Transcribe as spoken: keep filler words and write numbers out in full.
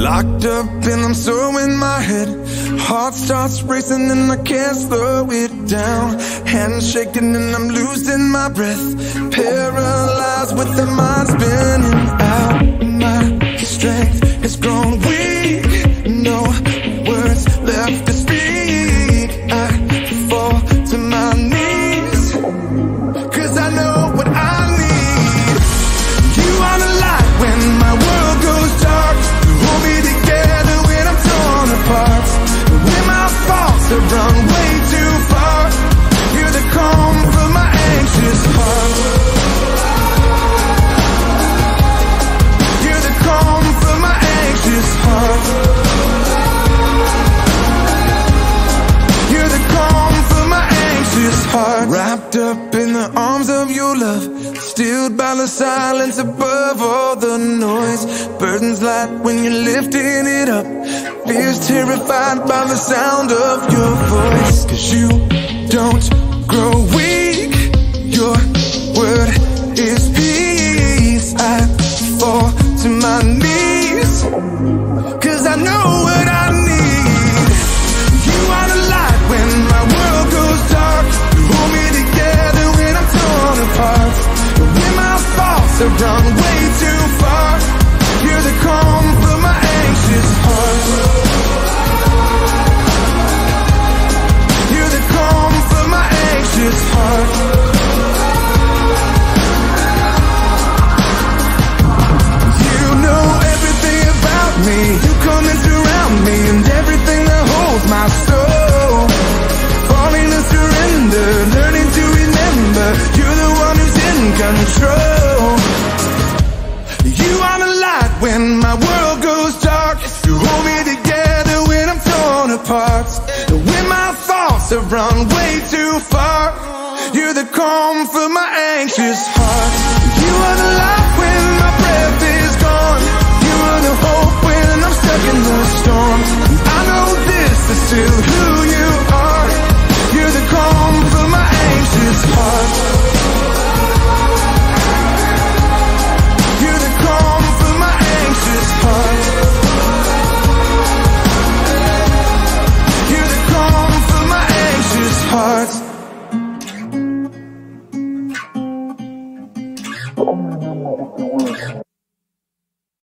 Locked up and I'm so in my head. Heart starts racing and I can't slow it down. Hands shaking and I'm losing my breath. Paralyzed with the mind spinning out. My strength has grown weak. No words left to speak. I fall to my knees, 'cause I know what I need. You are the light when my world goes dark. You hold me together when I'm torn apart. When my thoughts have run way too far, you're the calm for my anxious heart. You're the calm for my anxious heart. You're the calm for my anxious heart. Wrapped up in the arms of your love, stilled by the silence above all the noise. Burdens light when you're lifting it up. Fears terrified by the sound of your voice. 'Cause you don't grow weak. Your word is peace. I fall to my knees, 'cause I know what I need. You are the light when my world goes dark. You hold me together when I'm torn apart. When my thoughts have run way too far, you're the calm for my anxious heart. You're the calm for my anxious heart. You know everything about me. You come and surround me, and everything that holds my soul. Falling to surrender, learning to remember. You're the one who's in control. You are the light when my world goes dark. You hold me together when I'm torn apart. When my thoughts have run